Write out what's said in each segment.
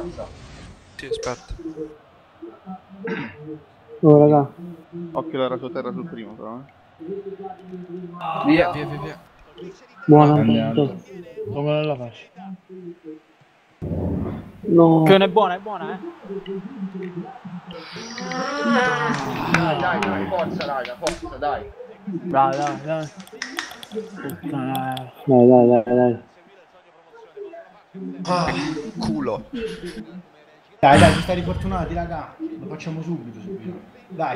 Mazza. Sì, aspetta. Oh, raga. Occhio la rasoterra sul primo, però. Via. Via. Buona. Andiamo. Come la faccio? No. Che è buona, Dai, forza, raga, forza, dai. Dai. Dai. Culo. Dai, ci stai fortunati, raga. Lo facciamo subito. Dai.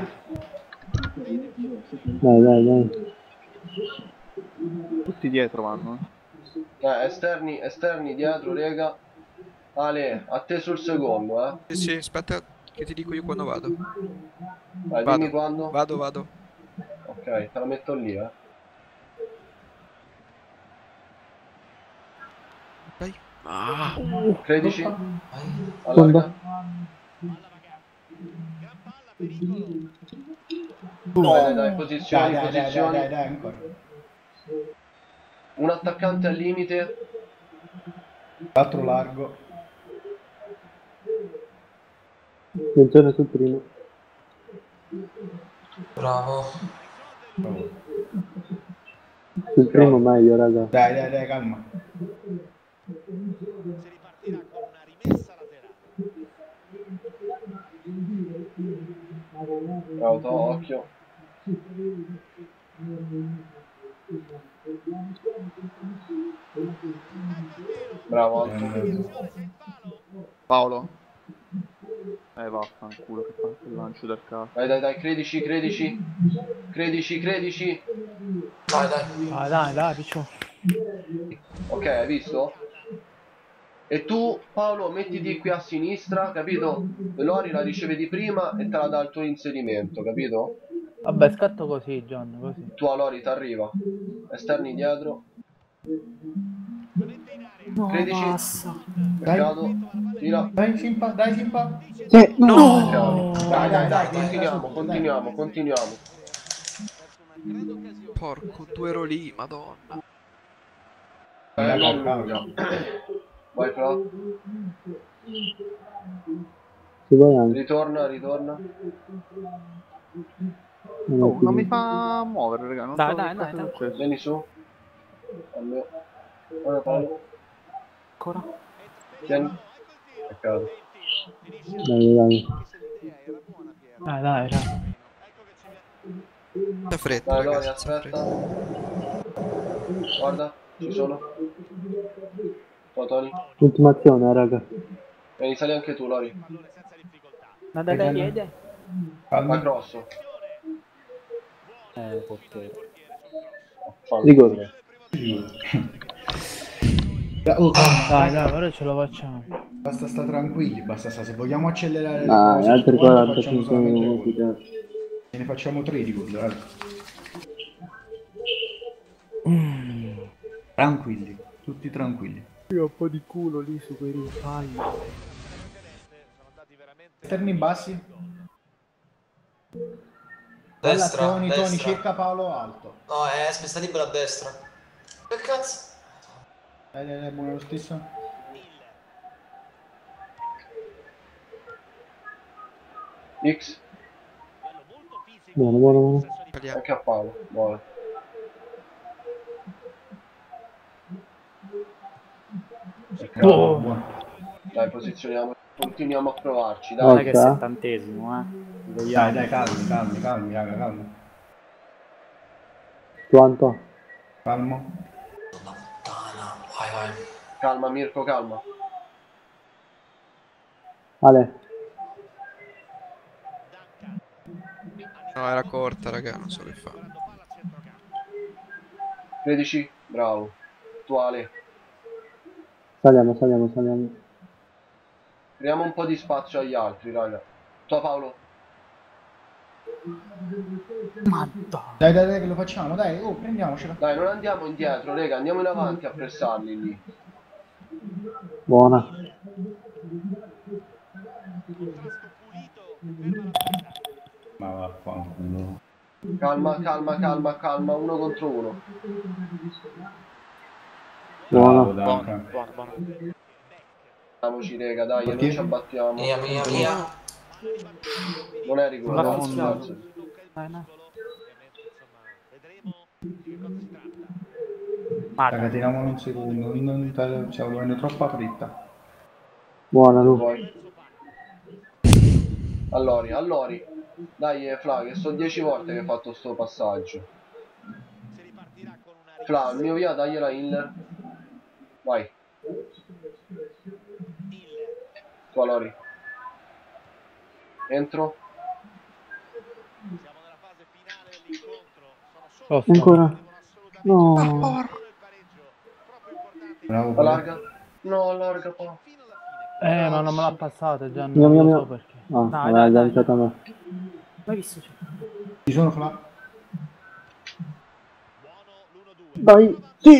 Tutti dietro vanno. Esterni dietro, rega. Ale, a te sul secondo, Sì, aspetta che ti dico io quando vado. Vai, dimmi quando. Vado. Ok, te la metto lì, Dai. 13. Allarga. Dai, posizioni. Dai, ancora. Un attaccante al limite. 4 largo. Attenzione sul primo. Bravo. Sul primo meglio, raga. Dai, calma. Si ripartirà con una rimessa laterale. Bravo, occhio. Bravo, alto. Paolo. Vaffanculo che fa il lancio del cazzo. Dai, credici. Dai, picciò. Ok, hai visto? E tu, Paolo, mettiti qui a sinistra, capito? Lori la ricevi prima e te la dà il tuo inserimento, capito? Vabbè, scatto così, John, così. Tu a Lori ti arriva. Esterni dietro. No, 13. basta. Peccato. Tira. Dai, Simpa. Sì, No! Dai, Continuiamo. Porco, 2 ero lì, madonna. Non lunga. Vai, Fra. si vuoi anche. Ritorna. Oh, non mi fa muovere, raga. Non so Dai, che cosa è successo. Vieni su. Guarda, Paolo. Ancora? Tieni. Peccato. Dai. Dai, raga. Senza fretta, Dai, Lori, ragazzi, senza aspetta. fretta. Guarda, ci sono. Ciao, Tony. Ultimazione, raga. Vieni, sali anche tu, Lori. Dai, piede. Va grosso. Portiere. Rigore. Dai, ora ce lo facciamo. Basta sta tranquilli, se vogliamo accelerare le Ah, cose, altri facciamo 45 solamente minuti. gol. Ne facciamo 3 di gol, raga. Tranquilli, tutti tranquilli. Io ho un po' di culo lì su quei rifai. Esterni bassi. Destra, Tony, destra. cerca Paolo alto. No, sta libero a destra. Che cazzo? Dai, buono lo stesso. X. Buono. Anche a Paolo. Buono. Buono. Dai, posizioniamo. Continuiamo a provarci, Non dai. è che è il 70°, Dai, calmi, raga, calmi. Quanto? Calmo. Vai. Calma, Mirko, calma. Ale. No, era corta, raga, non so che fa. 13, bravo. Attuale. Saliamo. Creiamo un po' di spazio agli altri, raga. Tu, Paolo. Dai, che lo facciamo, dai, prendiamocela. Dai, non andiamo indietro, raga, andiamo in avanti a pressarli lì. Buona. Ma vaffanculo. Calma, 1 contro 1. Buono. Buono. Andiamoci, rega, dai, non ci abbattiamo. Mia, mia, mia. Non è rigore, Non l'ha no, fischiato. scusate. Dai, no. Raga, Guarda, tiriamolo un secondo. Stiamo volendo troppa fretta. Buona Lu. Poi. Allori. Dai, Fla, che sono 10 volte che hai fatto sto passaggio. Fla, il mio via, dagliela Hiller. Vai. Tu, Lori. Entro. Costa. Ancora. No. Bravo. Allarga. No, allarga qua. Ma non me l'ha passata già, Mio, non mio, lo mio. so perché. Ah, Dai, aveva dai, dai. agganciato a me. Mai visto? Ci sono Fla. Dai. Sì.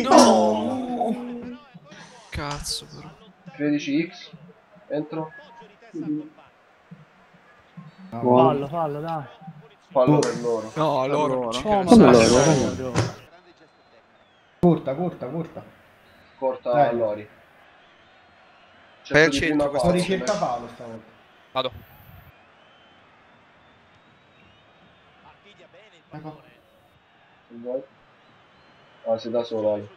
Cazzo, però. 13x. Entro. Buono. Fallo, dai. Fallo per loro. No, loro non ci Come credo. Come Sai, loro? sai. Corta. Corta Dai. Lori. Vai al di centro, prima questo Sto palla, ricerca Paolo stavolta. Vado. Ecco. se vuoi. Ah, sei da solo, vai.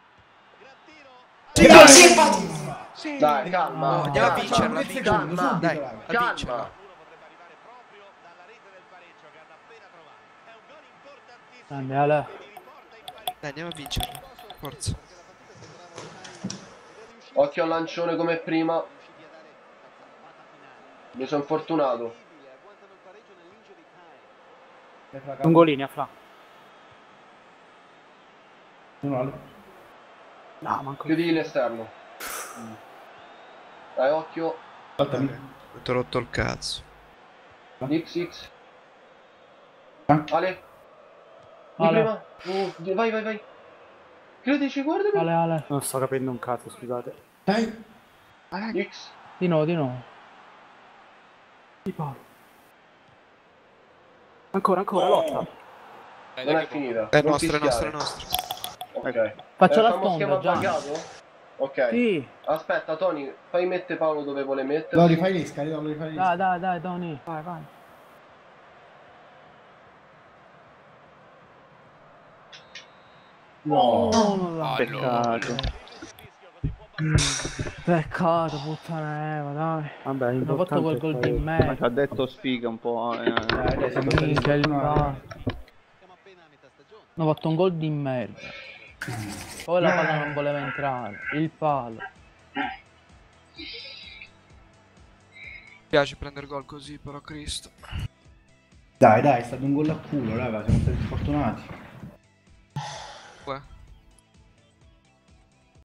Dai, calma. Andiamo a calma, vincerla, Che secondo, calma, subito, Dai, raga. a calma. vincerla. Grande, Ale. Dai, andiamo a vincerla. Forza. Occhio al lancione come prima. Mi sono infortunato. Lungolini a Fra. Uno. No, manco. Chiudi l'esterno. Dai, occhio. Saltami. Ti ho rotto il cazzo. XX. Ah. Ale. Di Ale. prima. Vai. Credici, guardami. Ale. Non sto capendo un cazzo, scusate. Dai. X. Di nuovo. Di Paolo. Ancora, lotta. Non è finita. È Non nostra, è nostra, è fischiare. nostra. Ok. Faccio la Famo sponda, schema Gian. buggato? Ok. Sì. Aspetta, Tony, fai mettere Paolo dove vuole mettersi. No, rifai l'esca, rifai l'esca. Dai, Tony. Vai. No. Peccato. Peccato, puttana Eva, dai. Vabbè, hanno fatto quel gol di Ma me. ci ha detto sfiga un po'. Dai, siamo stati Minchia, il sfortunati. palo. Hanno fatto un gol di merda. Poi la palla non voleva entrare. Il palo. Mi piace prendere gol così, però, Cristo. Dai, è stato un gol a culo, raga, siamo stati sfortunati.